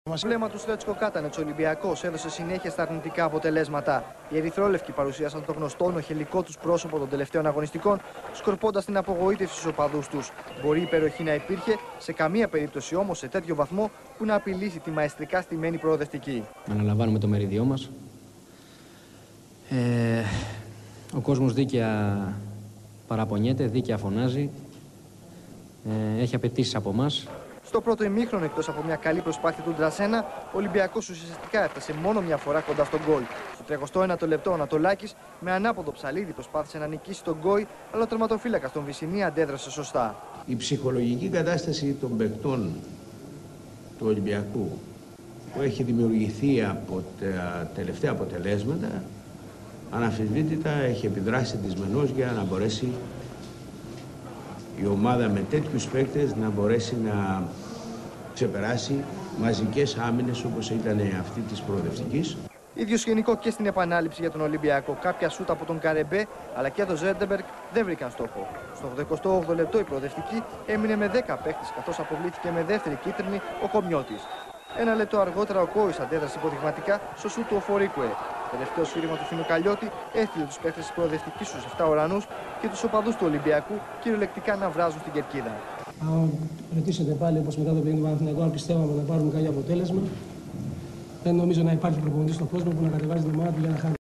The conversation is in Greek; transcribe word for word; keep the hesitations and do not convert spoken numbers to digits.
Το βλέμμα του Σρέτσκο Κάτανετς, ο Ολυμπιακός, έδωσε συνέχεια στα αρνητικά αποτελέσματα. Οι ερυθρόλευκοι παρουσίασαν το γνωστό νοχελικό τους πρόσωπο των τελευταίων αγωνιστικών, σκορπώντας την απογοήτευση στους οπαδούς τους. Μπορεί η υπεροχή να υπήρχε, σε καμία περίπτωση όμως σε τέτοιο βαθμό που να απειλήσει τη μαεστρικά στημένη προοδευτική. Αναλαμβάνουμε το μερίδιό μας. Ε, ο κόσμος δίκαια παραπονιέται, δίκαια φωνάζει. Ε, έχει απαιτήσεις από εμάς. Στο πρώτο ημίχρονο, εκτός από μια καλή προσπάθεια του Ντρασένα, ο Ολυμπιακός ουσιαστικά έφτασε μόνο μια φορά κοντά στον γκολ. Στο τριακοστό ένατο λεπτό, ο Ανατολάκης με ανάποδο ψαλίδι προσπάθησε να νικήσει τον γκόι, αλλά ο τερματοφύλακας των Βυσσινή αντέδρασε σωστά. Η ψυχολογική κατάσταση των παικτών του Ολυμπιακού που έχει δημιουργηθεί από τα τελευταία αποτελέσματα, αναμφισβήτητα έχει επιδράσει δυσμενώς για να μπορέσει η ομάδα με τέτοιους παίκτες να μπορέσει να ξεπεράσει μαζικές άμυνες όπως ήταν αυτή της προοδευτικής. Ίδιο σκηνικό και στην επανάληψη για τον Ολυμπιακό. Κάποια σούτ από τον Καρεμπέ αλλά και τον Ζέρντεμπεργκ δεν βρήκαν στόχο. Στο ογδοηκοστό όγδοο λεπτό η προοδευτική έμεινε με δέκα παίκτες, καθώς αποβλήθηκε με δεύτερη κίτρινη ο Κομιώτης. Ένα λεπτό αργότερα ο Κόης αντέδρασε υποδειγματικά στο σούτ του Οφορίκουε. Τελευταίο σφύριγμα του Φινουκαλιώτη έστειλε τους παίκτες της προοδευτικής στους επτά ουρανούς και τους οπαδούς του Ολυμπιακού κυριολεκτικά να βράζουν στην κερκίδα. Αν ρωτήσετε πάλι, όπως μετά το παιχνίδι του Παναθηναϊκού, αν πιστεύαμε να πάρουμε κάποιο αποτέλεσμα, δεν νομίζω να υπάρχει προπονητής στον κόσμο που να κατεβάζει την ομάδα του για να χάνει.